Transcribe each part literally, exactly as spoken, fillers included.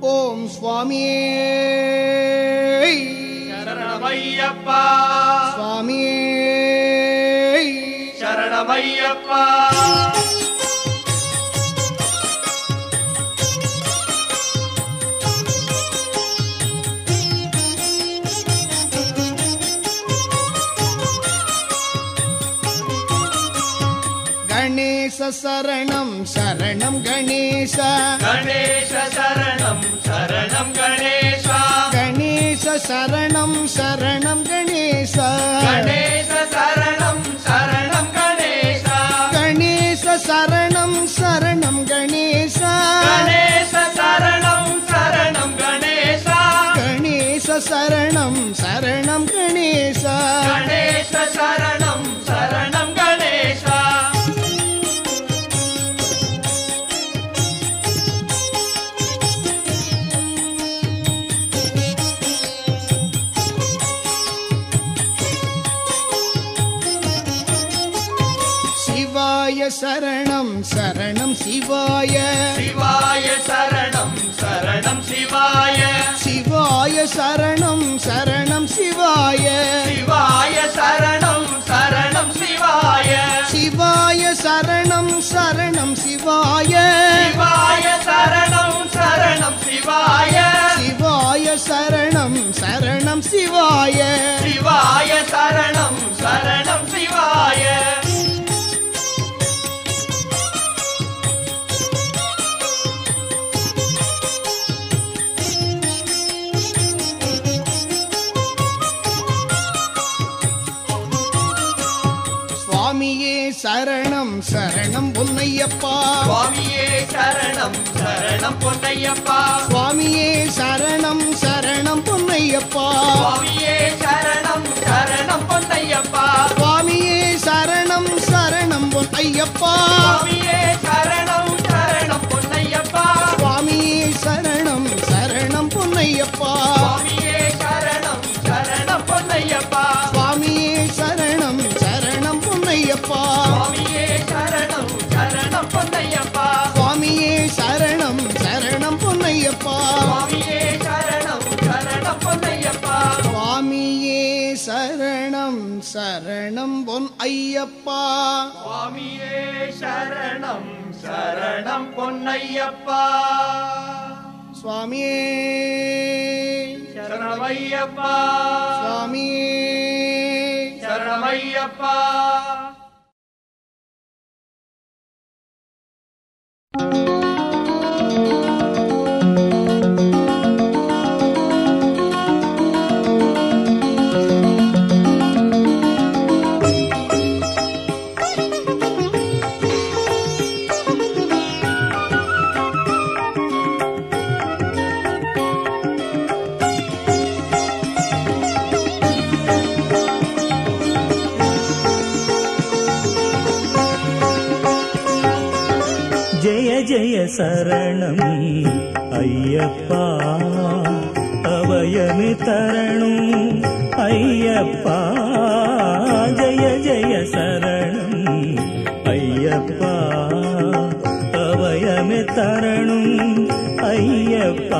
ஓம் சுவாமியே சரணமையப்பா சுவாமியே சரணமையப்பா கணேச சரணம் சரணம் கணேச கணேச சரணம் சரணம் கணேச கணேச சரணம் சரணம் கணேச கணேச சரணம் சரணம் கணேச கணேச சரணம் சரணம் கணேச கணேச சரணம் சரணம் கணேச கணேச சரணம் சரணம் கணேச கணேச சரணம் சரணம் கணேச சிவாய சரணம் சரணம் சிவாய சிவாய சரணம் சரணம் சிவாய சிவாய சரணம் சரணம் சிவாய சிவாய சரணம் சரணம் சிவாய சிவாய சரணம் சரணம் சிவாய சிவாய சரணம் சரணம் சிவாய சிவாய சரணம் சரணம் சிவாய சிவாய சரணம் சரணம் சிவாய சுவாமியே சரணம் சரணம் பொன்னையப்பா சுவாமியே சரணம் சரணம் பொன்னையப்பா சுவாமியே சரணம் சரணம் பொன்னையப்பா சுவாமியே சரணம் சரணம் பொன்னையப்பா சுவாமியே சரணம் சரணம் பொன்னையப்பா சுவாமியே சரணம் சரணம் பொன்னையப்பா சுவாமியே சரணம் சரணம் பொன்னையப்பா சுவாமியே சரணம் சரணம் பொன்னையப்பா சுவாமியே சரணம் சரணம் பொன்னையப்பா சுவாமியே சரணம் சரணம் பொன்னையப்பா சுவாமியே சரணம் சரணம் பொன்னையப்பா சுவாமியே சரணம் சரணம் பொன்னையப்பா சுவாமியே சரணம் சரணம் பொன் ஐயப்பா சுவாமியே சரணம் சரணம் பொன்னையப்பா சுவாமியே சரணமையப்பா சுவாமியே சரணமையப்பா ஜெய ஜெய சரணம் ஐயப்பா அபயமே தரணும் ஐயப்பா ஜெய ஜெய சரணம் ஐயப்பா அபயமே தரணும் ஐயப்பா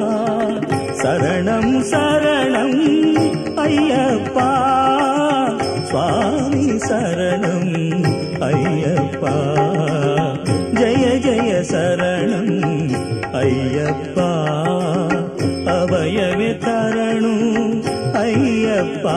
சரணம் சரணம் ஐயப்பா சுவாமி சரணம் ஐயப்பா ஜெய ஜெய சரணம் ஐயப்பா அபயமே தரணும் ஐயப்பா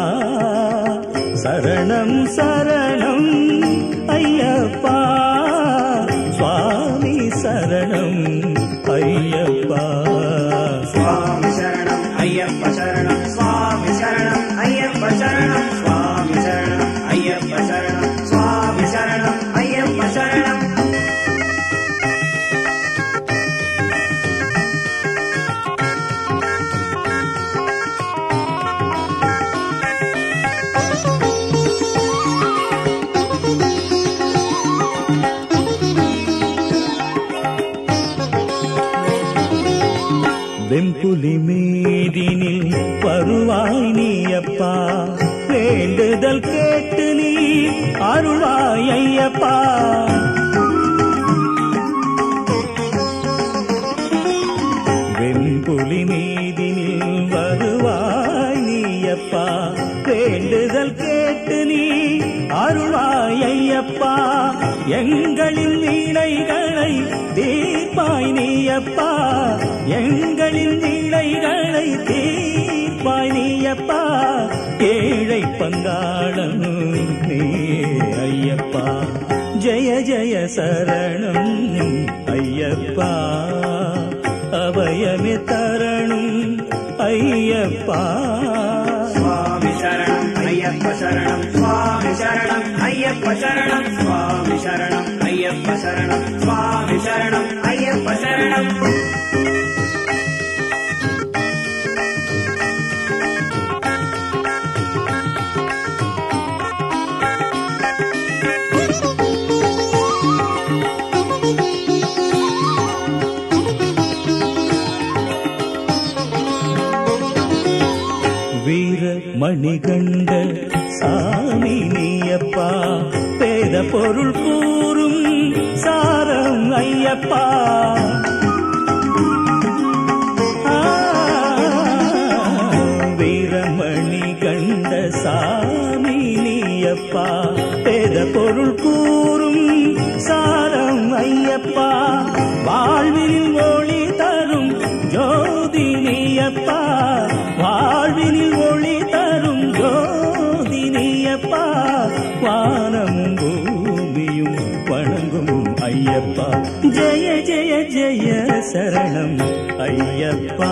சரணம் சரணம் ஐயப்பா சுவாமி சரணம் ஐயப்பா சுவாமி சரணம் ஐயப்ப சரணம் சுவாமி சரணம் ஐயப்ப சரணம் சுவாமி சரணம் ஐயப்ப சரணம் சுவாமி சரணம் ஐயப்ப சரணம் வெம்புலி மீதினில் வருவாய் நீயப்பா வேண்டுதல் கேட்டு நீ அருள்வாய் ஐயப்பா வெண்புலி மீதினில் வருவாய் நீயப்பா, வேண்டுதல் கேட்டு நீ அருள்வாய் ஐயப்பா, எங்களின் வீணைகளை தீர்ப்பாய் நீயப்பா, எங்களின் வீணைகளை தீர்ப்பாய் நீயப்பா, ஏழை பங்காளம் நீ ஐயப்பா, ஜெய ஜெய சரணம் ஐயப்பா, அபயமே தரணும் ஐயப்பா. சுவாமி சரணம் ஐயப்ப சரணம், சுவாமி சரணம் ஐயப்ப சரணம், சுவாமி சரணம் ஐயப்ப சரணம், சுவாமி சரணம் ஐயப்ப சரணம். மணிகண்ட சாமி நீயப்பா, பேத பொருள் கூறும் சாரம் ஐயப்பா, வீரமணி கண்ட சாமி நீயப்பா, பேத பொருள் கூறும் சாரம் ஐயப்பா, வாழ்வில் ஒளி தரும் ஜோதி நீயப்பா, வாழ்வினில் ஒளி தரும் ஜோதி நீயப்பா, வானமும் பூமியும் வணங்கும் ஐயப்பா, ஜெய ஜெய ஜெய சரணம் ஐயப்பா,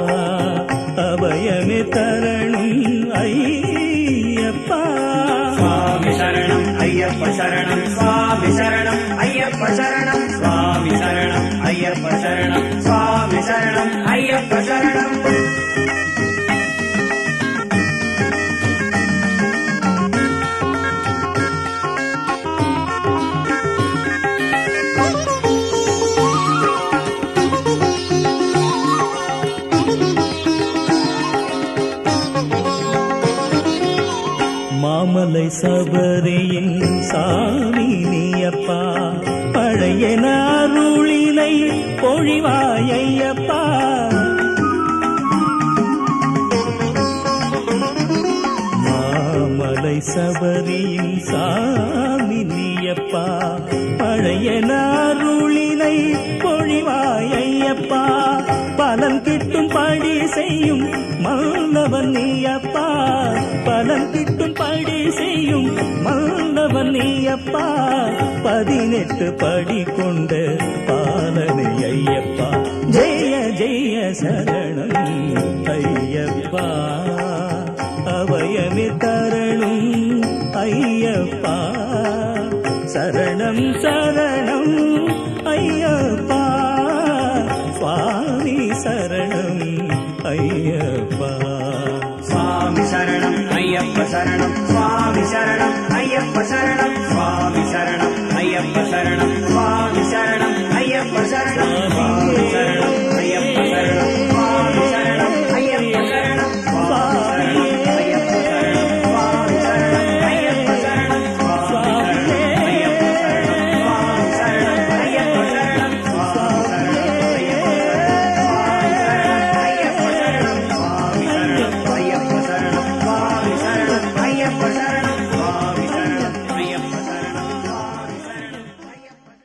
அபயமே தரணும் ஐயப்பா. சுவாமி சரணம் ஐயப்ப சரணம், சுவாமி சரணம் ஐயப்ப சரணம், சுவாமி சரணம் ஐயப்ப சரணம், சுவாமி சரணம் ஐயப்ப சரணம். மாமலை சபரியின் சாமி நீயப்பா, பழைய அருளினை பொழிவாய் ஐயப்பா, மாமலை சபரியின் சாமி நீயப்பா, பழைய அருளினை பொழிவாய் ஐயப்பா, பலன் கிட்டும் படி செய்யும் மன்னவன் நீயப்பா, பலன் கிட்டும் படி செய்யும் மன்னவன் நீயப்பா, பதினெட்டு படி கொண்ட பாலனை ஐயப்பா, ஜெய ஜெய சரணம் ஐயப்பா, அபயமே தரணும் ஐயப்பா, சரணம் சரணம் ஐயப்பா, சுவாமி சரணம் ஐயப்பா. சுவாமி சரணம் ஐயப்ப சரணம், சுவாமி சரணம் ஐயப்ப சரணம், சுவாமி சரணம் ஐயப்ப சரணம், சுவாமி சரணம் ஐயப்ப சரணம், சுவாமி சரணம் ஐயப்ப சரணம், சுவாமி சரணம் ஐயப்ப சரணம், சுவாமி ஐயப்ப சரணம், சுவாமி சரணம் ஐயப்ப சரணம், சுவாமி ஐயப்ப சரணம், சுவாமி சரணம் ஐயப்ப சரணம், சுவாமி சரணம் ஐயப்ப சரணம், சுவாமி சரணம் ஐயப்ப சரணம், சுவாமி சரணம் ஐயப்ப சரணம், சுவாமி சரணம் ஐயப்ப சரணம், சுவாமி சரணம் ஐயப்ப சரணம்.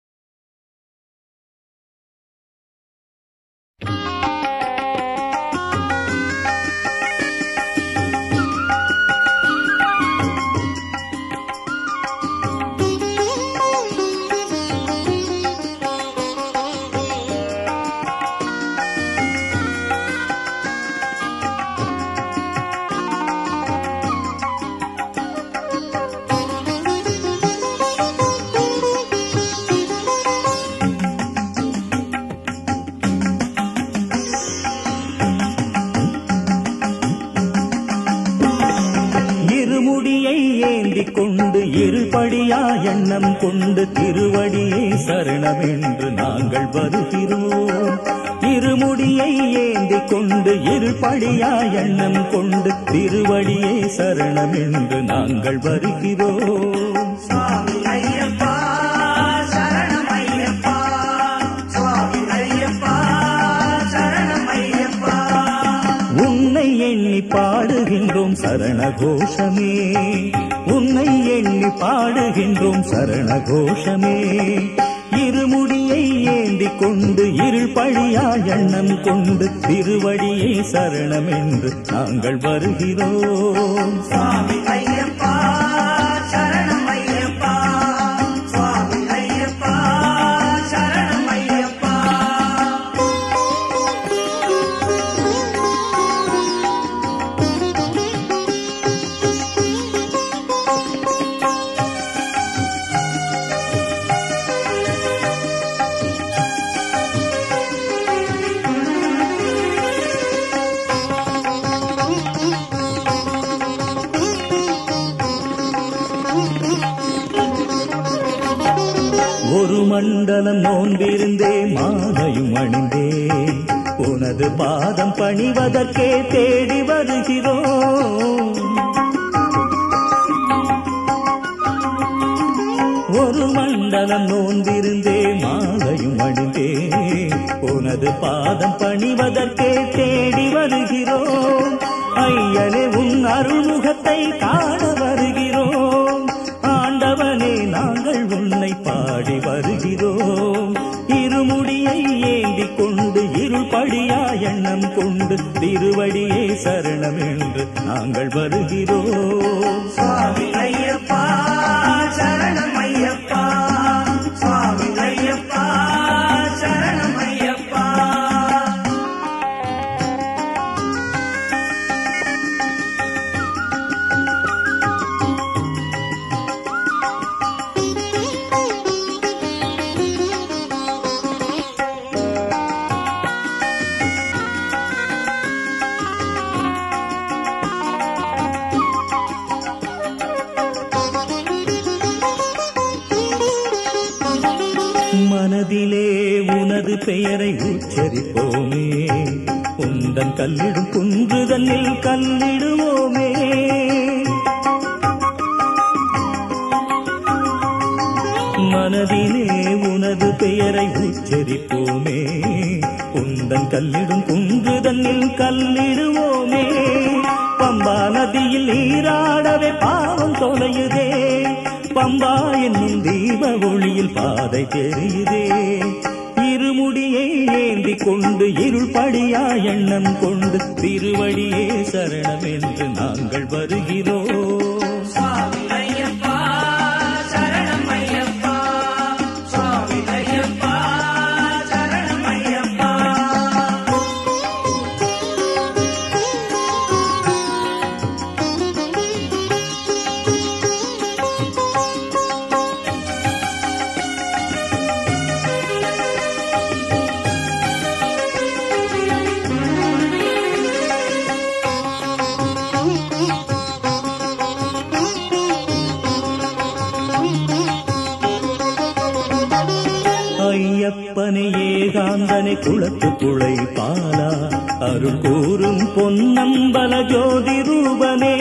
இருமுடியை ஏந்தி கொண்டு இருபடியா எண்ணம் கொண்டு திருவடியே சரணம் என்று நாங்கள் வருகிறோம். இருமுடியை ஏந்தி கொண்டு இருபடியா எண்ணம் கொண்டு திருவடியே சரணம் என்று நாங்கள் வருகிறோம். சுவாமி ஐயப்பா சரணம் ஐயப்பா, சுவாமி ஐயப்பா சரணம் சரண கோஷமே, உன்னை எண்ணி பாடுகின்றோம் சரண கோஷமே. இருமுடியை ஏந்தி கொண்டு இருள் பழியா எண்ணம் கொண்டு திருவடியை சரணம் என்று நாங்கள் வருகிறோம். சுவாமி ஐயப்பா சரணம் ஐயப்பா, சுவாமி ஐயப்பா சரணம் ஐயப்பா. ஒரு மண்டலம் நோன்பிருந்தே மாலையும் அணிந்தே உனது பாதம் பணிவதற்கே தேடி வருகிறோம். ஒரு மண்டலம் நோன்பிருந்தே மாலையும் அணிந்தே உனது பாதம் பணிவதற்கே தேடி வருகிறோம். ஐயனே உன் அருள்முகத்தை காண வருகிறோம். ஆண்டவனே நாங்கள் உன்னை பாடி வருகிறோம். இருமுடியை ஏந்தி கொண்டு இருள் படியா எண்ணம் கொண்டு திருவடியே சரணம் என்று நாங்கள் வருகிறோம். சுவாமி ஐயப்பா சரணம் ஐயப்பா, சுவாமி ஐயப்பா சரணம் ஐயப்பா. மனதிலே உனது பெயரை உச்சரிப்போமே, உந்தன் கல்லிடும் குன்றுதன்னில் கல்லிடுவோமே. மனதிலே உனது பெயரை உச்சரிப்போமே, உந்தன் கல்லிடும் குன்றுதன்னில் கல்லிடுவோமே. பம்பா நதியில் நீராடவே பாவம் தொலையுதே, பம்பா என்னும் தீப ஒளியில் பாதை தெரியுதே. இருமுடியை ஏந்தி கொண்டு இருள் படியா எண்ணம் கொண்டு திருவடியே சரணம் என்று நாங்கள் வருகிறோம். சுவாமி ஐயப்பா சரணம் ஐயப்பா, சுவாமி ஐயப்பா சரணம் ஐயப்பா. ஐயப்பனை ஏகாந்தனை குளத்து புழை பாலா அருள் கூறும் பொன்னம்பல ஜோதி ரூபனே.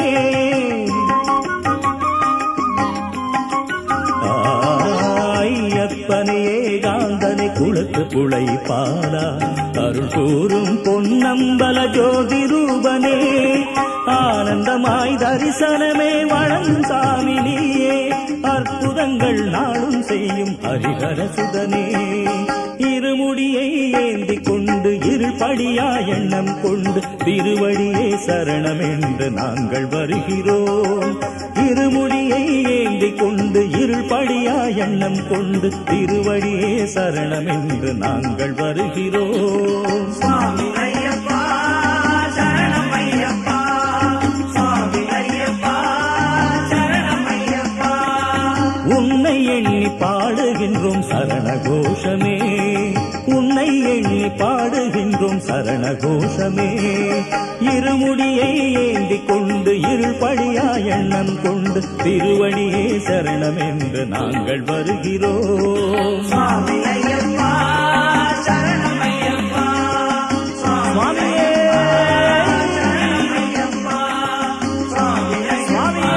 ஐயப்பனை ஏகாந்தனை குளத்து புழை பாலா அருள் கூறும் பொன்னம்பல ஜோதி ரூபனே. ஆனந்தமாய் தரிசனமே வழங்கும் சாமி நீயே, அற்புதங்கள் நாளும் செய்யும் ஹரிஹர சுதனே. இருமுடியை ஏந்தி கொண்டு இருள் படியா எண்ணம் கொண்டு திருவடியே சரணம் என்று நாங்கள் வருகிறோம். இருமுடியை ஏந்தி கொண்டு இருள் படியா எண்ணம் கொண்டு திருவடியே சரணம் என்று நாங்கள் வருகிறோம். சுவாமி ஐயப்பா சரணம் ஐயப்பா, சுவாமி ஐயப்பா சரணம் ஐயப்பா. உன்னை எண்ணி பாடுகின்றோம் சரண கோஷமே, உன்னை எண்ணி பாடுகின்றோம் சரண கோஷமே. இருமுடியை ஏந்தி கொண்டு இருள் படியா எண்ணம் கொண்டு திருவடியே சரணம் என்று நாங்கள் வருகிறோம். சுவாமி ஐயப்பா சரணம் ஐயப்பா, சுவாமியே சரணம் ஐயப்பா, சுவாமி ஐயப்பா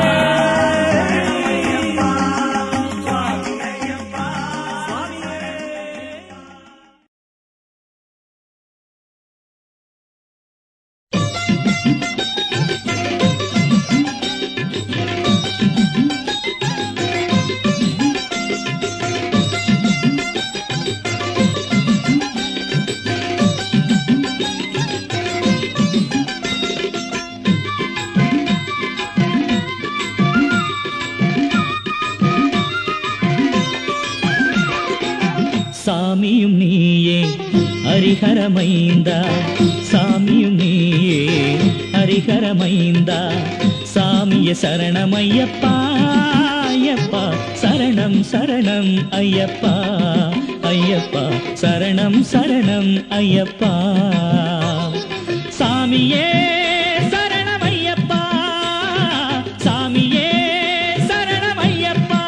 சுவாமி ஐயப்பா. சாமியும் நீயே ஹரிஹரமைந்தா, சாமியும் நீயே ஹரிஹரமைந்தா, சாமிய சரணமையப்பா ஐயப்பா, சரணம் சரணம் ஐயப்பா ஐயப்பா, சரணம் சரணம் ஐயப்பா. சாமியே சரணமையப்பா, சாமியே சரணமையப்பா.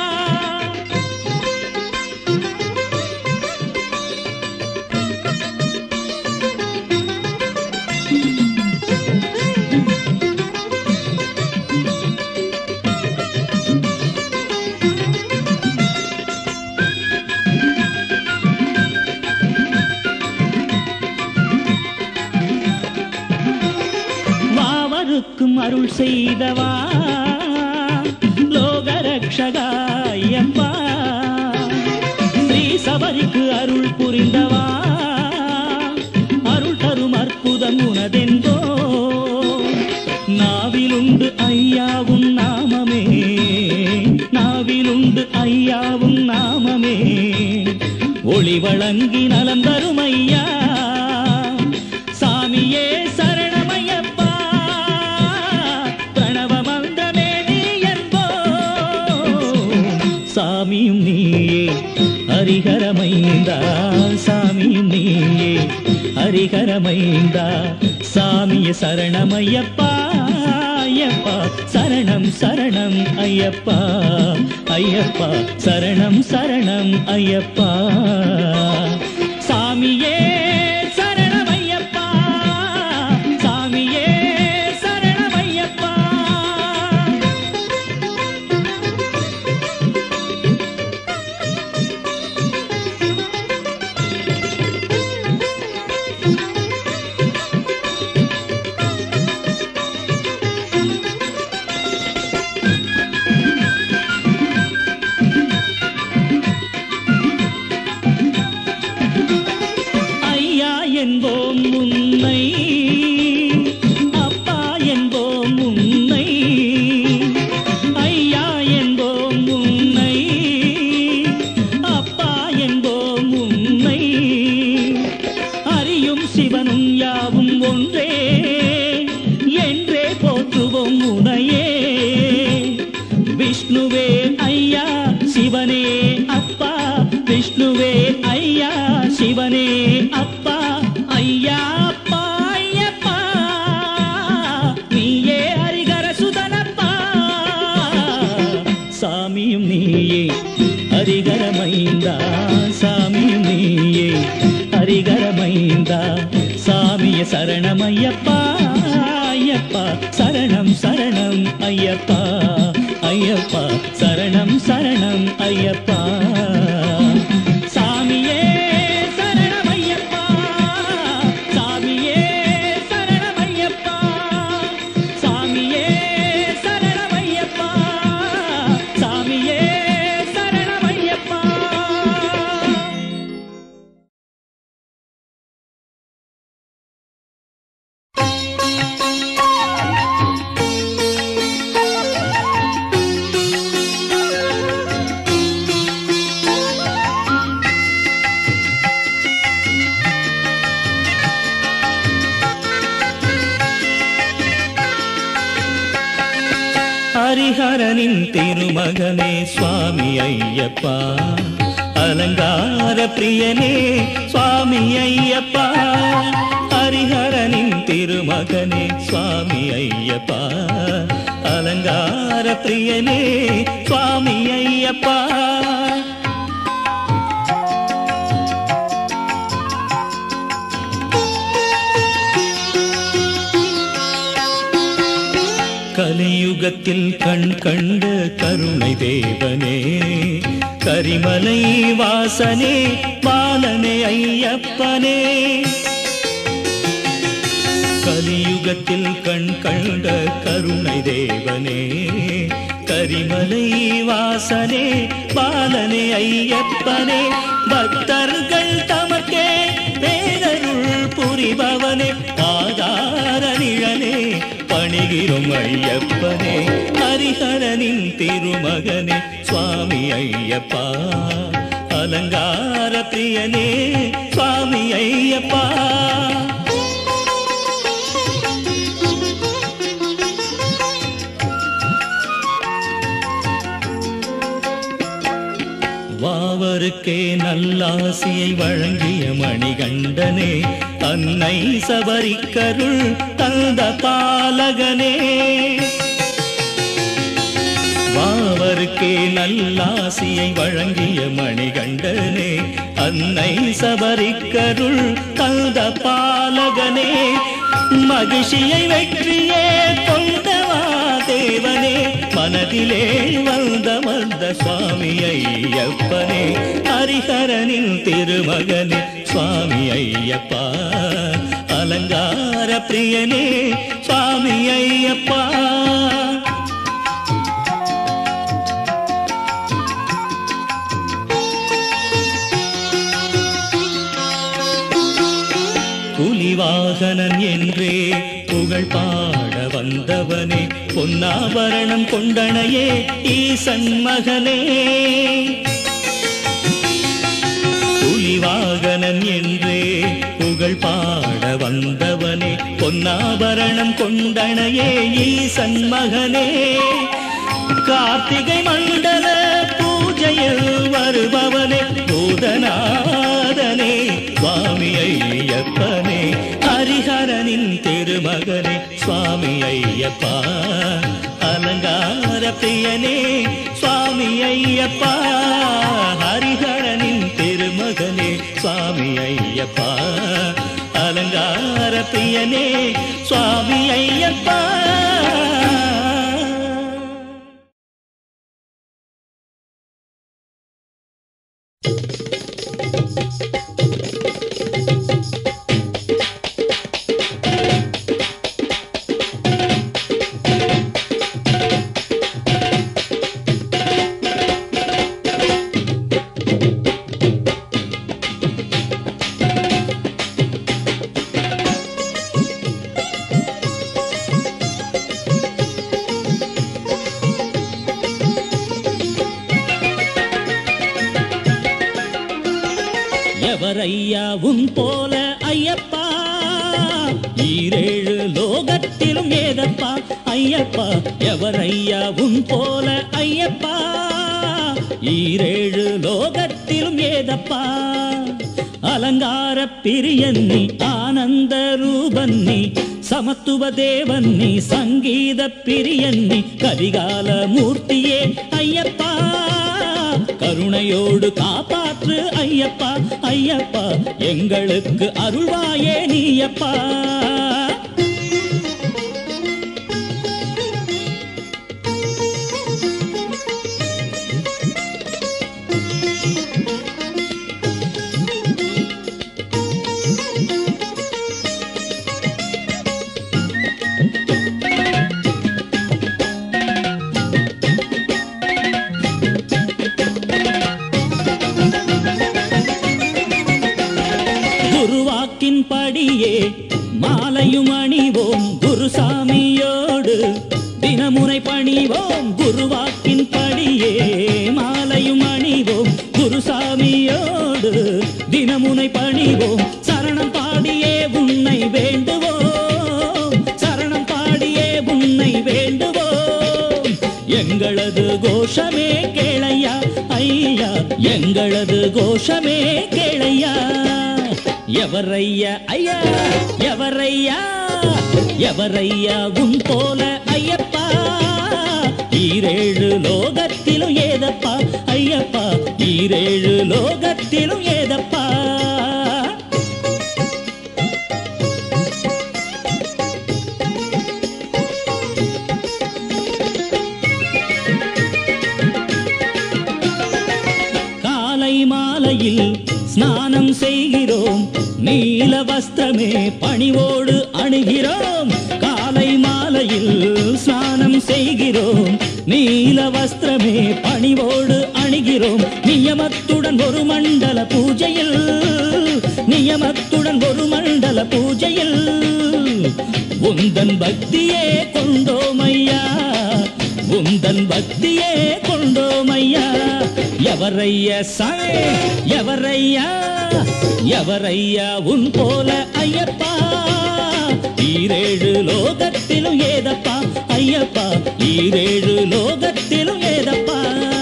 அருள் செய்தவா லோகரக்ஷகா ஐயப்பா, ஸ்ரீ சபரிக்கு அருள் புரிந்தவா, அருள் தரும் அற்புதம் உனதென்றோ. நாவிலுண்டு ஐயாவும் நாமமே, நாவிலுண்டு ஐயாவும் நாமமே, ஒளி வழங்கி நலம் தரும் ஐயா. சாமியே சரணமையப்பா, பிரணவமந்தமே நீ என்போ. சாமியும் நீயே ஹரிஹரமைந்தா, சாமியும் நீயே ஹரிஹரமைந்தா, சாமிய சரணமையப்பா ஐயப்பா, சரணம் சரணம் ஐயப்பா ஐயப்பா, சரணம் சரணம் ஐயப்பா. சாமியே சரணமையப்பா, சாமியே சரணமையப்பா. என்போம் உன்னை, அப்பா என்போம் உன்னை, ஐயா என்போம் உன்னை, அப்பா என்போம் உன்னை. அறியும் சிவனும் யாவும் ஒன்றே என்றே போற்றுவோம் உனையே. விஷ்ணுவே ஐயா சிவனே அப்பா, விஷ்ணுவே ஐயா சிவனே அப்பா, ஐயா அப்பா ஐயப்பா, நீயே ஹரிஹர சுதனப்பா. சாமியும் நீயே ஹரிஹரமைந்தா, சாமியும் நீயே ஹரிஹரமைந்தா, சாமிய சரணமையப்பா ஐயப்பா, சரணம் சரணம் ஐயப்பா ஐயப்பா, சரணம் சரணம் ஐயப்பா. சாமியே சரணமையப்பா, சாமியே சரணமையப்பா, சாமியே சரணமையப்பா, சாமியே சரணமையப்பா. ஹரிஹரனின் திருமகனே சுவாமி ஐயப்பா, அலங்கார பிரியனே சுவாமி ஐயப்பா. ஹரிஹரனின் திருமகனே சுவாமி ஐயப்பா, அலங்கார பிரியனே சுவாமி ஐயப்பா. கலியுகத்தில் கண் கண்ட கருணை தேவனே, கரிமலை வாசனே பாலனே ஐயப்பனே. கலியுகத்தில் கண் கண்ட கருணை தேவனே, கரிமலை வாசனே பாலனே ஐயப்பனே. பக்தர்கள் தமக்கே பேரருள் புரிபவனே, ஆதார நிழலே பணிகிரும் ஐயப்பனே. ஹரிஹரனின் திருமகனே சுவாமி ஐயப்பா, அலங்கார பிரியனே சுவாமி ஐயப்பா. வாவருக்கே நல்லாசியை வழங்கிய மணிகண்டனே, அன்னை சபரிக்கருள் தந்த பாலகனே. வாவருக்கே நல்லாசியை வழங்கிய மணிகண்டனே, அன்னை சபரிக்கருள் தந்த பாலகனே. மகிழ்ச்சியை வெற்றியே கொண்டவா தேவனே, மனதிலே வந்த வந்த சுவாமி ஐயப்பனே. ஹரிஹரனின் திருமகனே சுவாமி ஐயப்பா, அலங்கார பிரியனே சுவாமி ஐயப்பா. புலிவாகனன் என்றே புகழ் பாட வந்தவனே, பொன்னாபரணம் கொண்டனையே ஈசன் மகனே. புலிவாகனன் என்றே புகழ் பாட வந்தவனே, பொன்னாபரணம் கொண்டனையே ஈசன் மகனே. கார்த்திகை மண்டல பூஜையில் வருபவனே, பூதநாதனே சுவாமி ஐயப்பனே. ஹரிஹரனின் திருமகனே சுவாமி ஐயப்பா, அலங்கார பிரியனே சுவாமி ஐயப்பா. ஹரிஹரனின் திருமகனே சுவாமி ஐயப்பா, அலங்கார பிரியனே சுவாமி ஐயப்பா. எவரையா உன் போல ஐயப்பா, ஈரேழு லோகத்திலும் ஏதப்பா ஐயப்பா. எவரையா உன் போல ஐயப்பா, ஈரேழு லோகத்திலும் ஏதப்பா. அலங்கார பிரியன்னி ஆனந்த ரூபன்னி, சமத்துவ தேவன்னி சங்கீத பிரியன்னி, கரிகால மூர்த்தியே ஐயப்பா. கருணையோடு காப்பாற்று ஐயப்பா, ஐயப்பா எங்களுக்கு அருள்வாயே நீயப்பா. படியே மாலையும் அணிவோம் குருசாமியோடு, தினமுறை பணிவோம் குருவாக்கின் படியே. மாலையும் அணிவோம் குருசாமியோடு, தினமுனை பணிவோம். சரணம் பாடியே உன்னை வேண்டுவோம், சரணம் பாடியே உன்னை வேண்டுவோம். எங்களது கோஷமே கேளையா ஐயா, எங்களது கோஷமே கேளையா. எவரையா ஐயா, எவரையா, எவரையா உன் போல ஐயப்பா, ஈரேழு லோகத்திலும் ஏதப்பா ஐயப்பா, ஈரேழு லோகத்திலும் ஏதப்பா. காலை மாலையில் ஸ்நானம் செய்கிறோம், நீல வஸ்திரமே பணிவோடு அணுகிறோம். காலை மாலையில் ஸ்நானம் செய்கிறோம், நீல வஸ்திரமே பணிவோடு அணுகிறோம். நியமத்துடன் ஒரு மண்டல பூஜையில், நியமத்துடன் ஒரு மண்டல பூஜையில் உந்தன் பக்தியே கொண்டோமையா, உந்தன் பக்தியே கொண்டோமையா. எவரையா சாமி எவரையா எவரையா உன் போல ஐயப்பா, ஈரேழு லோகத்திலும் ஏதப்பா ஐயப்பா, ஈரேழு லோகத்திலும் ஏதப்பா.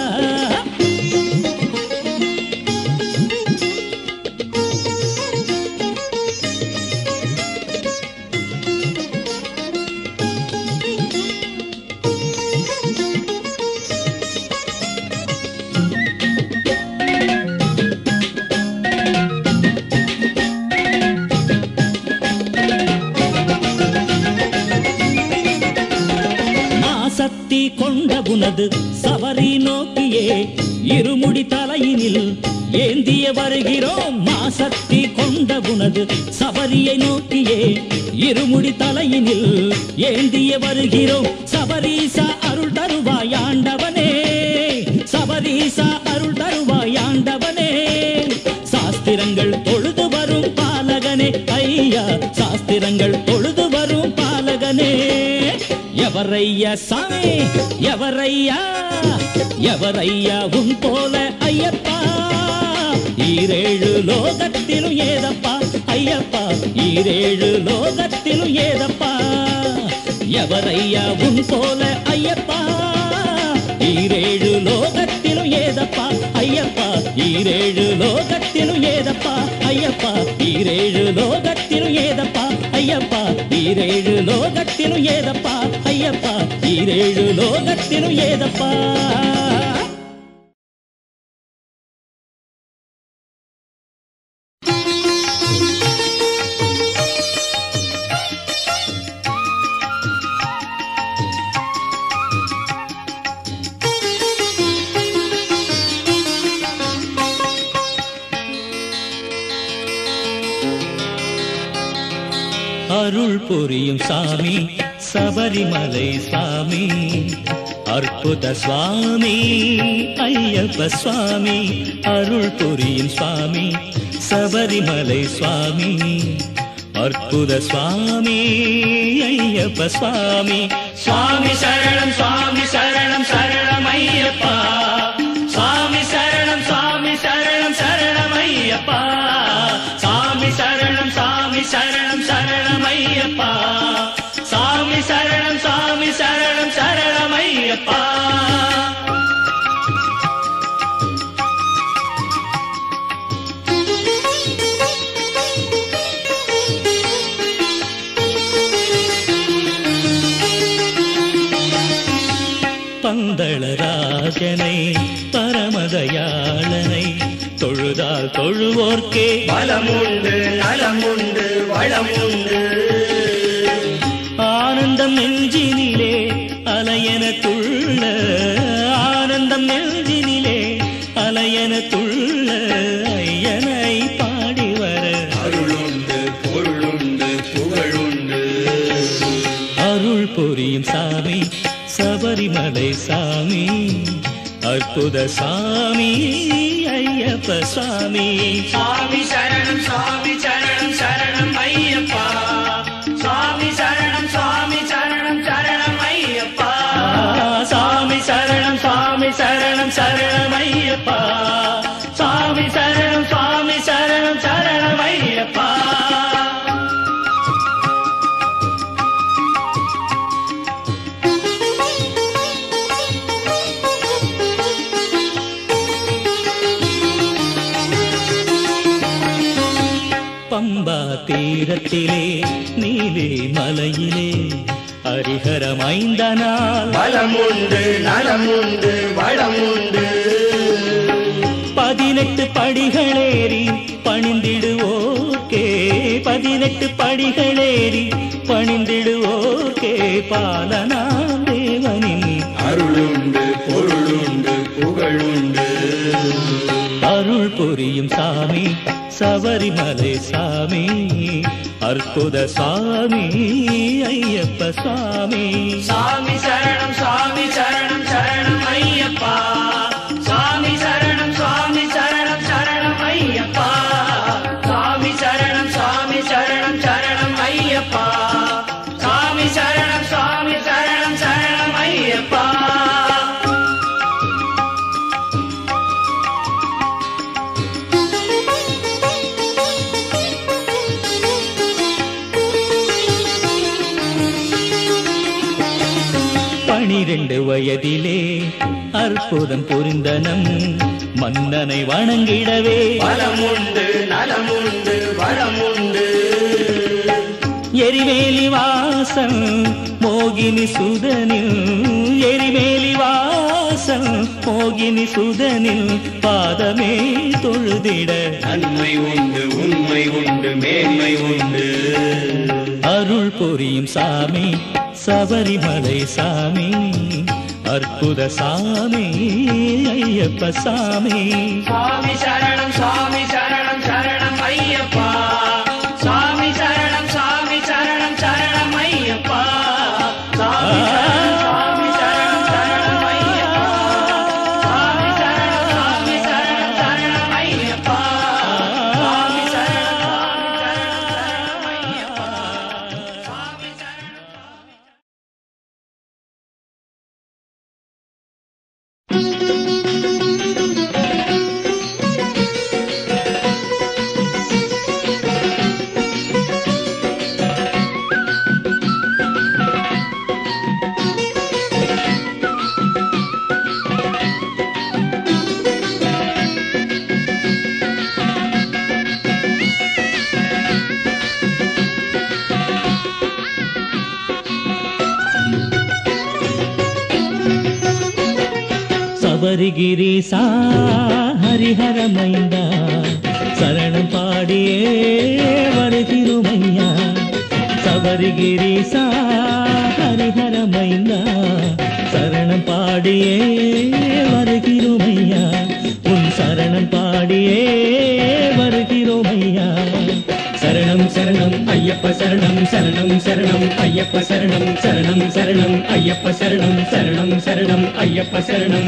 கொண்ட உனது சபரி நோக்கியே இருமுடி தலையினில் ஏந்திய வருகிறோம். மாசக்தி கொண்ட உனது சபரியை நோக்கியே இருமுடி தலையினில் ஏந்திய வருகிறோம். சபரீசா அருள் தருவாய் ஆண்டவனே, சபரீசா அருள் தருவாய் ஆண்டவனே. சாஸ்திரங்கள் தொழுது வரும் பாலகனே ஐயா, சாஸ்திரங்கள் தொழுது வரும் பாலகனே. எவரையா சாமி எவரையா எவரையா உன் போல ஐயப்பா, ஈரேழு லோகத்திலும் ஏதப்பா ஐயப்பா, ஈரேழு லோகத்திலும் ஏதப்பா. எவரையா உன் போல ஐயப்பா, ஈரேழு லோகத்திலும் ஏதப்பா ஐயப்பா, ஈரேழு லோகத்திலும் ஏதப்பா ஐயப்பா, ஈரேழு லோகத்திலும் ஏதப்பா ஐயப்பா, ஈரேழு லோகத்திலும் ஏதப்பா ஐயப்பா, ஈரேழு லோகத்திலும் ஏதப்பா. அருள் புரியும் சாமி சபரிமலை சாமி, அற்புத சுவாமி ஐயப்ப சுவாமி. அருள் புரியும் சுவாமி சபரிமலை சுவாமி, அற்புத சுவாமி ஐயப்ப சுவாமி. சுவாமி சரணம் சுவாமி சரணம் சரணம் ஐயப்பா, சுவாமி சரணம் சுவாமி சரணம் சரணம் ஐயப்பா, சாமி சரணம் சாமி சரணம் சரணம் ஐயப்பா, சாமி சரணம் சாமி சரணம் சரணம் ஐயப்பா. பந்தளராஜனை பரமதயாளனை தொழுதால் தொழுவோர்க்கே பலமுண்டு நலமுண்டு வளமுண்டு. ஆனந்தம் நெஞ்சினிலே அலையன துள்ள, ஆனந்தம் நெஞ்சினிலே அலையன துள்ள, ஐயனை பாடி வர அருளுண்டு பொருளுண்டு புகழுண்டு. அருள் புரியும் சாமி சபரிமலை சாமி, அற்புத சாமி ஐயப்ப சுவாமி. சாமி சரணம் சாமி சரணம் சரணம் ஐயப்பா, சாமி சரணம் சாமி சரணம் சரணம் ஐயப்பா, சாமி சரணம் சாமி சரணம் சரணம் ஐயப்பா, சாமி சரணம் சாமி சரணம் சரணம் ஐயப்பா. பம்பா தீரத்திலே நீலே மலையிலே ஹரிஹரமைந்தனால் பலமுண்டு நலமுண்டு வளமுண்டு. பதினெட்டு படிகளேறி பணிந்திடுவோர்க்கே, பதினெட்டு படிகளேறி பணிந்திடுவோர்க்கே பாலனாம் தேவனின் அருளுண்டு பொருளுண்டு புகழுண்டு. அருள் புரியும் சாமி சபரிமலை சாமி, அற்புத சாமி ஐயப்ப சுவாமி. சாமி சரணம் சாமி சரணம் சரணம் ஐயப்பா, சாமி சரணம் சாமி சரணம் சரணம் ஐயப்பா, சாமி சரணம் சாமி சரணம் சரணம் ஐயப்பா, சாமி சரணம் சாமி சரணம் சரணம் ஐயப்பா. பனிரெண்டு வயதிலே அற்புதம் புரிந்தனம் மன்னனை வணங்கிடவே வளமுண்டு நலமுண்டு வளமுண்டு எரிவேலி வாசம் மோகினி சுதனில் எரிவேலி வாசம் மோகினி சுதனில் பாதமே தொழுதிட நன்மை உண்டு உண்மை உண்டு மேன்மை உண்டு அருள் புரியும் சாமி சபரிமலை சாமி அற்புத சாமி ஐயப்ப சாமி சுவாமி சரணம் சுவாமி சரணம் சரணம் ஐயப்பா சுவாமி சரணம் சுவாமி சரணம் சரணம் ஐயப்பா சுவாமி சரணம் சுவாமி சரணம் சரணம் ஐயப்பா சுவாமி சரணம் சுவாமி சரணம் சரணம் ஐயப்பா சுவாமி சரணம் சுவாமி சரணம் சரணம் ஐயப்பா சுவாமி சரணம் சபரிகிரீசா ஹரிஹர மைந்தா சரணம் பாடியே வருகிறோமையா சபரிகிரீசா ஹரிஹர மைந்தா சரணம் பாடியே வருகிறோமையா உன் சரணம் பாடியே வருகிறோமையா சரணம் சரணம் ஐயப்ப சரணம் சரணம் சரணம் ஐயப்ப சரணம் சரணம் சரணம் ஐயப்ப சரணம் சரணம் சரணம் ஐயப்ப சரணம்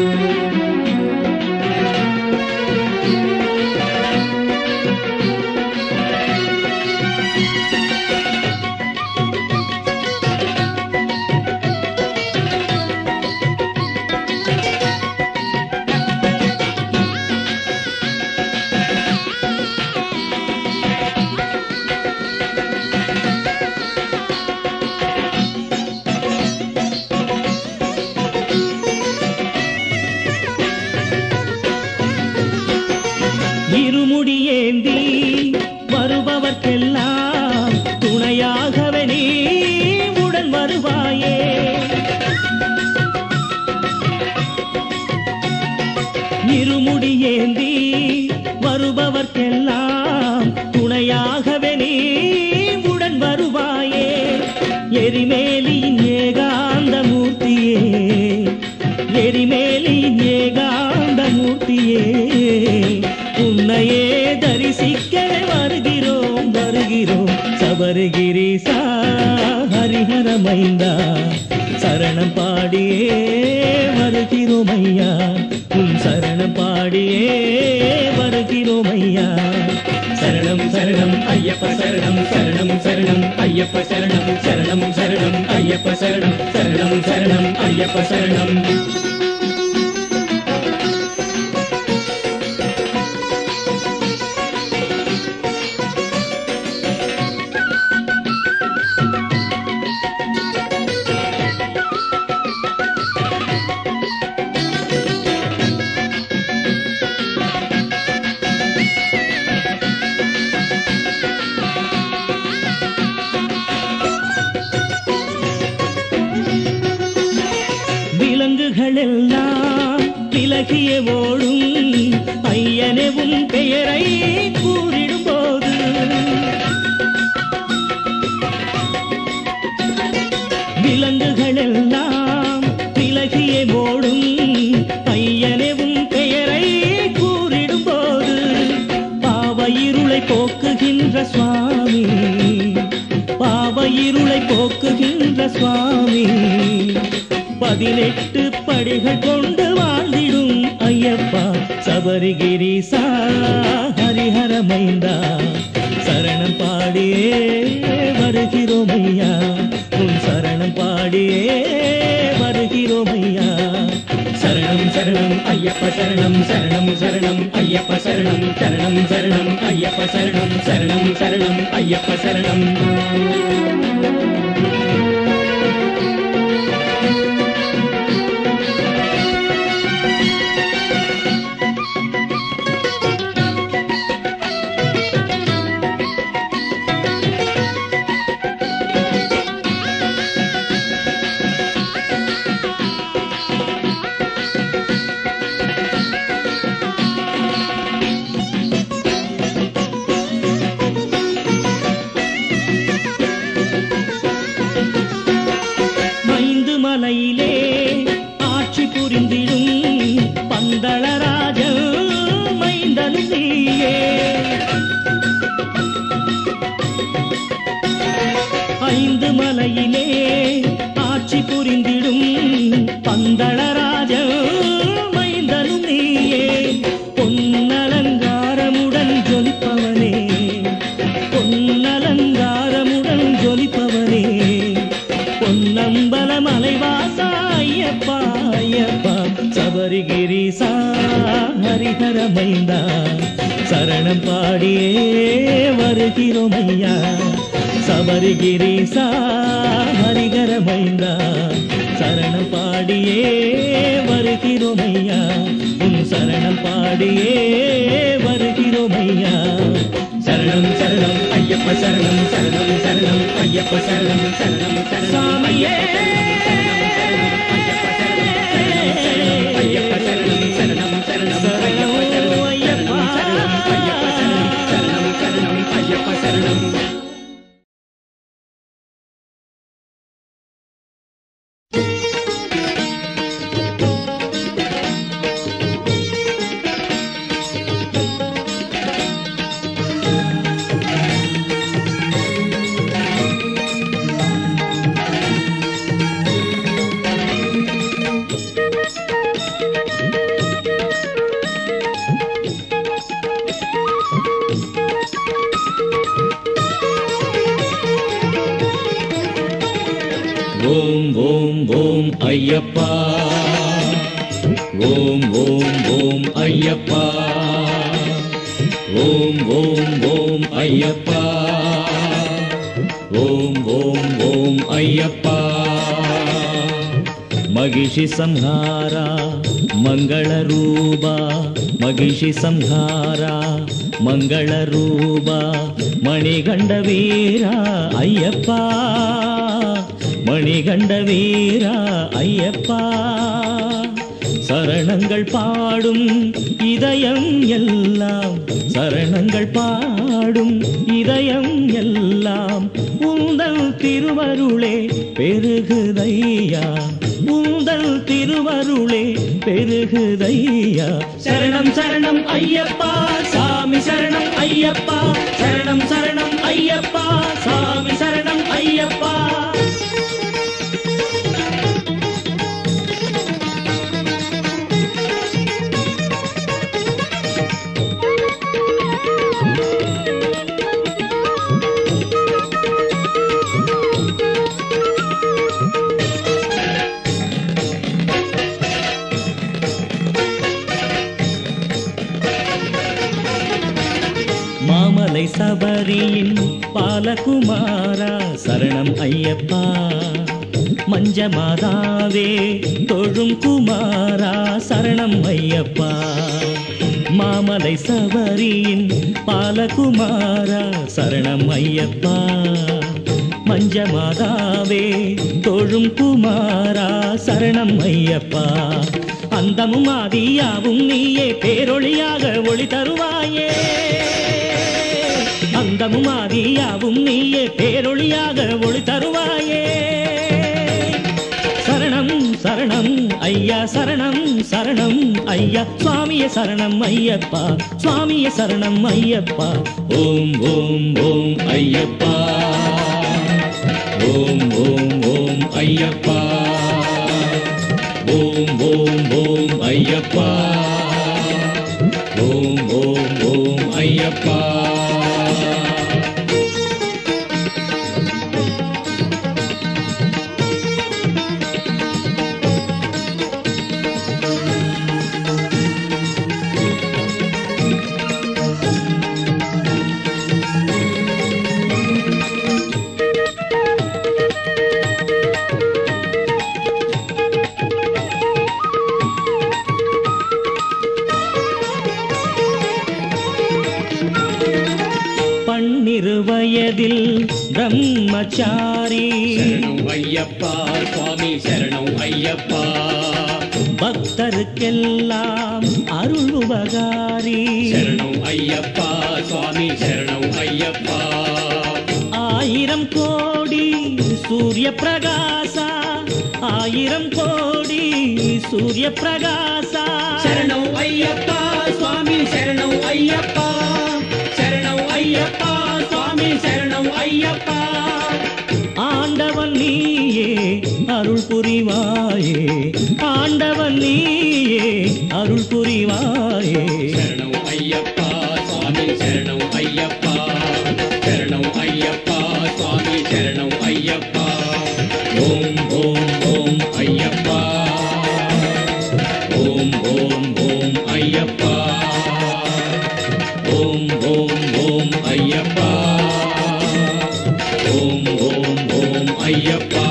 இருமுடியேந்தி வருபவர்க்கெல்லாம் துணையாகவே நீ உடன் வருவாயே இருமுடியேந்தி வருபவர்க்கெல்லாம் துணையாகவே நீ உடன் வருவாயே எரிமேலியின் ஏகாந்த மூர்த்தியே எரிமேலியின் ஏகாந்த மூர்த்தியே உன்னையே தரிசிக்கவே வருகிறோம் வருகிறோம் சபரிகிரீசா ஹரிஹர மைந்தா சரணம் பாடியே வருகிறோம் ஐயா உன் சரணம் பாடியே வருகிறோம் ஐயா சரணம் சரணம் ஐயப்ப சரணம் சரணம் சரணம் ஐயப்ப சரணம் சரணம் சரணம் ஐயப்ப சரணம் சரணம் சரணம் ஐயப்ப சரணம் விலங்குகளெல்லாம் விலகிய ஓடும் ஐயனே உன் பெயரை கூறிடும் போது விலங்குகளெல்லாம் விலகிய ஓடும் ஐயனே உன் பெயரை கூறிடும் போது பாவ இருளை போக்குகின்ற சுவாமி பாவ இருளை போக்குகின்ற சுவாமி பதினெட்டு படிகள் கொண்டு வாழ்ந்திடும் ஐயப்பா சபரிகிரீசா ஹரிஹர மைந்தா சரணம் பாடியே வருகிறோம் ஐயா உன் சரணம் பாடியே வருகிறோம் ஐயா சரணம் சரணம் ஐயப்ப சரணம் சரணம் சரணம் ஐயப்ப சரணம் சரணம் சரணம் ஐயப்ப சரணம் சரணம் சரணம் ஐயப்ப சரணம் ஐந்து மலையிலே ஆட்சி புரிந்திடும் பந்தளராஜ மைந்தனும் நீயே. பொன்னலங்காரமுடன் ஜொலிப்பவனே, பொன்னலங்காரமுடன் ஜொலிப்பவனே, பொன்னம்பல மலைவாசா ஐயப்பா ஐயப்பா, சபரிகிரிசா ஹரிஹர மைந்தா, சரணம் பாடியே வருகிறோம் ஐயா. சபரிகிரிசா ஹரிஹர மைந்தா, சரணம் பாடியே வருகிறோம் ஐயா. உன் சரணம் பாடியே வருகிறோம் ஐயா. சரணம் சரணம் ஐயப்ப சரணம் சரணம் சரணம் ஐயப்ப சரணம் சரணம் சரணம் சாமியே ஐயப்ப சரணம் சரணம் சரணம் ஐயப்ப சரணம் ஐயப்ப சரணம் ஐயப்ப சரணம் சரணம் சரணம் ஐயப்ப சரணம். ஓம் ஓம் ஓம் ஐயப்பா, ஓம் ஓம் ஓம் ஐயப்பா, ஓம் ஓம் ஓம் ஐயப்பா, ஓம் ஓம் ஓம் ஐயப்பா. மகிஷி சம்ஹாரா மங்கள ரூபா, மகிஷி சம்ஹாரா மங்கள ரூபா, மணிகண்ட வீரா ஐயப்பா, மணிகண்ட வீரா ஐயப்பா. சரணங்கள் பாடும் இதயம் எல்லாம், சரணங்கள் பாடும் இதயம் எல்லாம், உந்தல் திருவருளே பெருகுதையா, உந்தல் திருவருளே பெருகுதையா. சரணம் சரணம் ஐயப்பா சாமி சரணம் ஐயப்பா, சரணம் சரணம் ஐயப்பா சாமி சரணம் ஐயப்பா. மாமலை சபரியின் பாலகுமாரா சரணம் ஐயப்பா, மஞ்சமாதாவே தொழும் குமாரா சரணம் ஐயப்பா. மாமலை சபரியின் பாலகுமாரா சரணம் ஐயப்பா, மஞ்சமாதாவே தொழும் குமாரா சரணம் ஐயப்பா. அந்தமும் ஆதியாவும் நீயே, பேரொளியாக ஒளி தருவாயே, அந்தமும் ஆதியாவும் நீயே, பேரொளியாக ஒளி தருவாயே. சரணம் சரணம் ஐயா, சரணம் சரணம் ஐயா, சுவாமிய சரணம் ஐயப்பா, சுவாமிய சரணம் ஐயப்பா. ஓம் ஓம் ஓம் ஐயப்பா, ஓம் ஓம் ஓம் ஐயப்பா, ஓம் ஓம் ஓம் ஐயப்பா, ஓம் ஓம் ஓம் ஐயப்பா. பன்னிரு வயதில் பிரம்மச்சாரி சரணம் ஐயப்பா சுவாமி சரணம் ஐயப்பா, பக்தருக்கெல்லாம் அருள் உபகாரி சரணம் ஐயப்பா சுவாமி சரணம் ஐயப்பா. ஆயிரம் கோடி சூரிய பிரகாசா, ஆயிரம் கோடி சூரிய பிரகாசா சரணம் ஐயப்பா சுவாமி சரணம் ஐயப்பா, சரணம் ஐயப்பா சுவாமி சரணம் ஐயப்பா. அருள் புரிவாயே ஆண்டவன் நீயே அருள் புரிவாயே. சரணம் ஐயப்பா சுவாமி சரணம் ஐயப்பா சரணம் ஐயப்பா சுவாமி சரணம் ஐயப்பா. ஓம் ஓம் ஓம் ஐயப்பா ஓம் ஓம் ஓம் ஐயப்பா ஓம் ஓம் ஓம் ஐயப்பா ஓம் ஓம் ஓம் ஐயப்பா.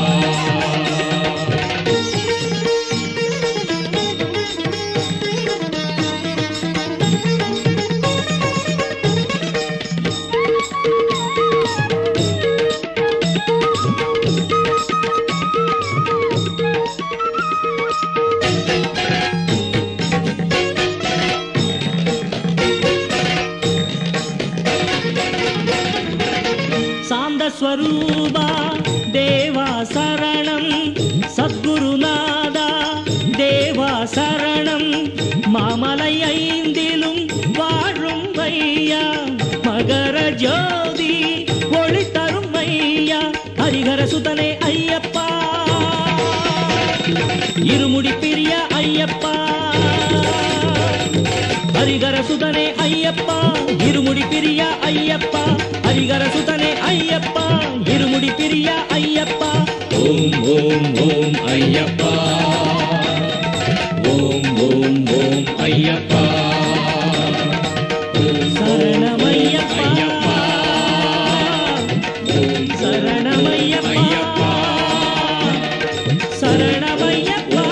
சாந்தஸ்வரூபா தேவா சரணம் சத்குருநாதா தேவா சரணம் மாமலை ஐந்திலும் வாழும் ஐயா மகர ஜோதி ஒளி தரும் ஐயா ஹரிஹர சுதனே ஐயப்பா இருமுடி பிரிய ஐயப்பா ஹரிஹர சுதனே ஐயப்பா இருமுடி பிரிய ஐயப்பா ஹரிஹர சுதனே ஐயப்பா இருமுடி பிரிய ஐயப்பா. ஓம் ஓம் ஓம் ஐயப்பா ஓம் ஓம் ஓம் ஐயப்பா சரணமையப்பா ஓம் சரணமையப்பா சரணமையப்பா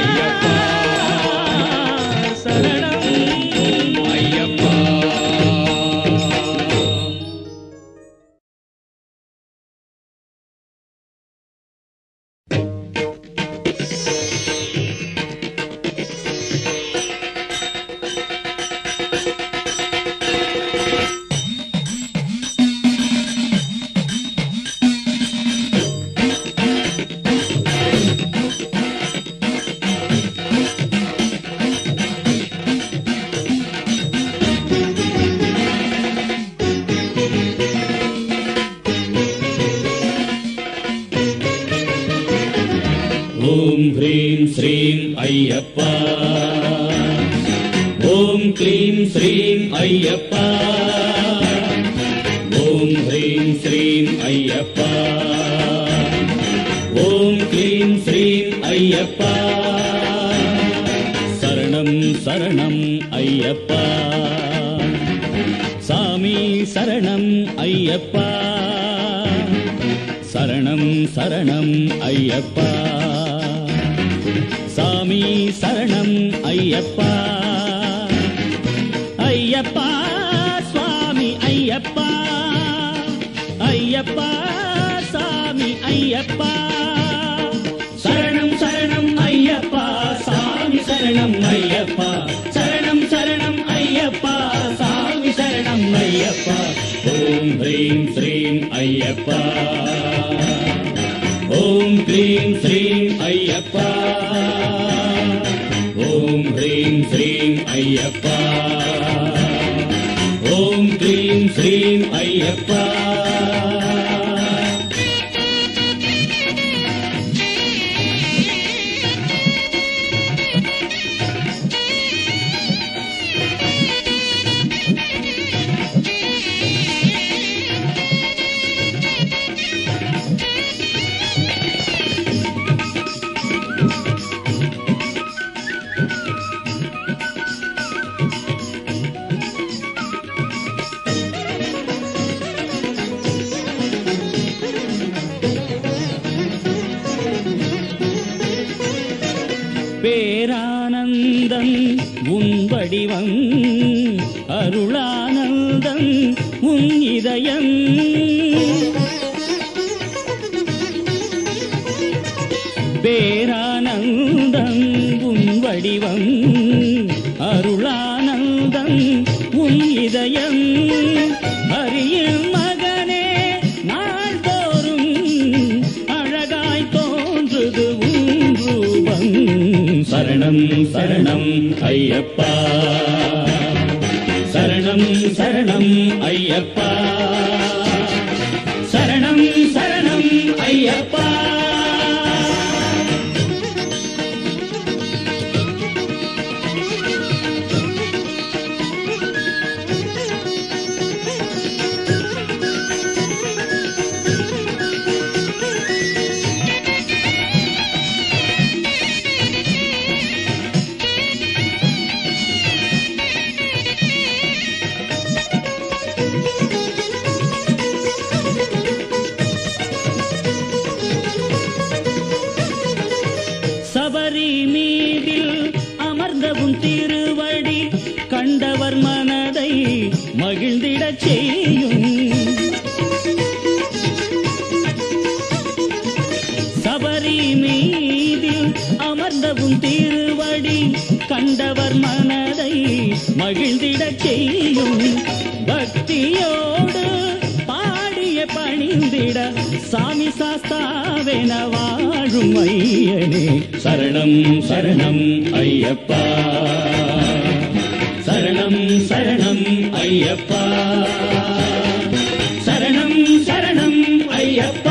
சரணம் ஐயப்பா. ஓம் ஹ்ரீம் ஸ்ரீம் ஐயப்பா ஓம் க்ளீம் ஸ்ரீம் ஐயப்பா ஓம் ஹ்ரீம் ஸ்ரீம் ஐயப்பா ஓம் க்ளீம் ஸ்ரீம் ஐயப்பா சரணம் சரணம் ஐயப்பா சாமி சரணம் ஐயப்பா சரணம் சரணம் ஐயப்பா சாமி சரணம் ஐயப்பா ஐயப்பா சுவாமி ஐயப்பா ஐயப்பா சாமி ஐயப்பா சரணம் சரணம் ஐயப்பா சாமி சரணம் ஐயப்பா சரணம் சரணம் ஐயப்பா சாமி சரணம் ஐயப்பா. ஓம் ஹ்ரீம் ஸ்ரீம் ஐயப்பா ஓம் க்ளீம் ஸ்ரீம் ஐயப்பா ஓம் ஹ்ரீம் ஸ்ரீம் ஐயப்பா ஓம் க்ளீம் ஸ்ரீம் ஐயப்பா. பேரானந்தம் உன் வடிவம் அருளானந்தம் உன் இதயம் பேரானந்தம் உன் வடிவம் அருளானந்தம் உன் இதயம் ஹரியின் மகனே நாள்தோறும் அழகாய் தோன்றுது உன் ரூபம். சரணம் சரணம் ஐயப்பா சரணம் சரணம் ஐயப்பா சரணம் சரணம் ஐயப்பா உன் திருவடி கண்டவர் மனதை மகிழ்ந்திடச் செய்யும். சபரி மீதில் அமர்ந்த உன் திருவடி கண்டவர் மனதை மகிழ்ந்திடச் செய்யும். பக்தியோடு பாடிய பணிந்திட சாமி சாஸ்தாவென வாழும் ஐயனே சரணம் சரணம் ஐயப்பா, சரணம் சரணம் ஐயப்பா, சரணம் சரணம் ஐயப்பா.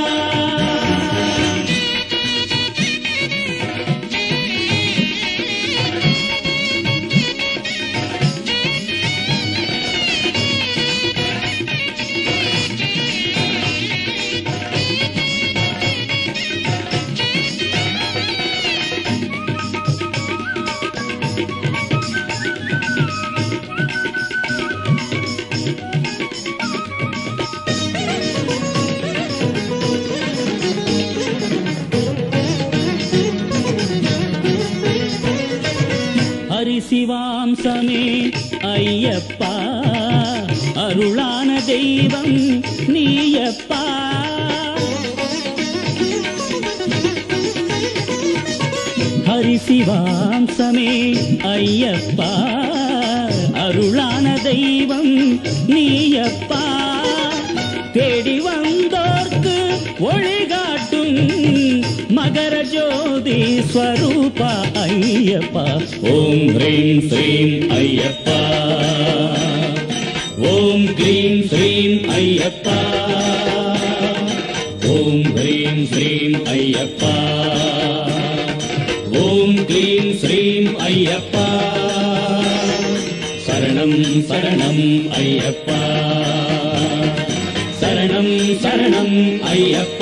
ஹரிசிவாம்சமே ஐயப்பா, அருளான தெய்வம் நீயப்பா. ஹரிசிவாம்சமே ஐயப்பா, அருளான தெய்வம் நீயப்பா. தேடி வந்தோர்க்கு ஒளிகாட்டும் மகர ஜோதி ஸ்வரூபா ஐயப்பா. ஓம் ஹ்ரீம் ஸ்ரீம் ஐயப்பா, ஓம் க்ரீம் ஸ்ரீம் ஐயப்பா, ஓம் ஹ்ரீம் ஸ்ரீம் ஐயப்பா, ஓம் க்ரீம் ஸ்ரீம் ஐயப்பா. சரணம் சரணம் ஐயப்பா, சரணம் சரணம் ஐயப்பா.